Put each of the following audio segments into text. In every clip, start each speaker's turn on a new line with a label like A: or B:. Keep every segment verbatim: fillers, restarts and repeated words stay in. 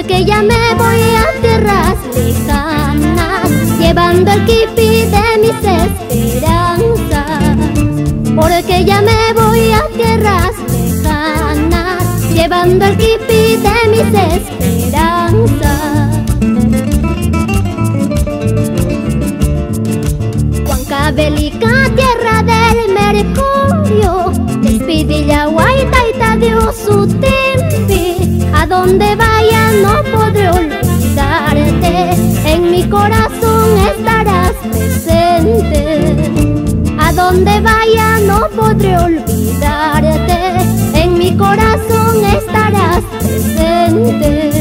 A: porque ya me voy a tierras lejanas, llevando el kipi de mis esperanzas. Porque ya me voy a tierras lejanas, llevando el kipi de mis esperanzas. Huancavelica, tierra del mercurio, Despidilla, Guaitaita, Dios su tempi. A donde vaya no podré olvidarte, en mi corazón estarás presente. A donde vaya no podré olvidarte, en mi corazón estarás presente.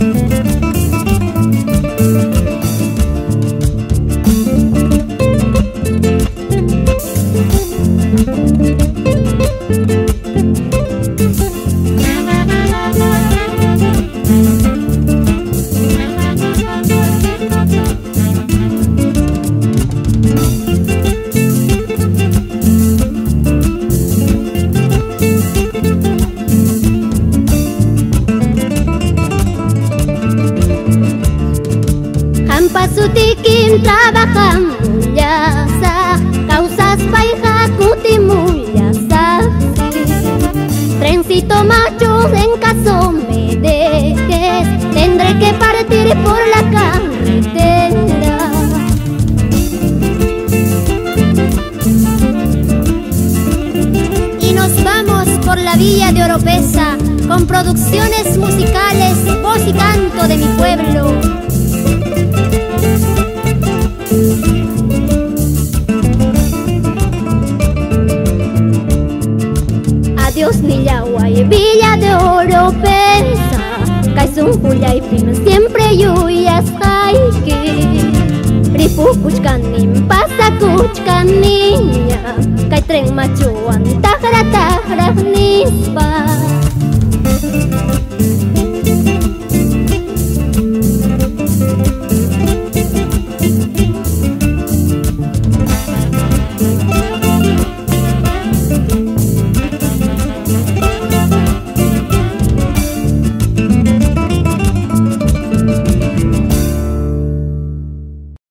A: Sutikin trabajan mullasa, causas paija cuti mullasa. Trencito macho, en caso me dejes, tendré que partir por la carretera. Y nos vamos por la villa de Oropesa, con producciones musicales, voz y canto de mi pueblo. Adiós Nillahuay, villa de Oropesa, Kaisun Puyay Pim, siempre yuyas haiki. Ripu kuchkanim, pasa kuchkaniña, Kai tren machuan, tajra tajra nispa.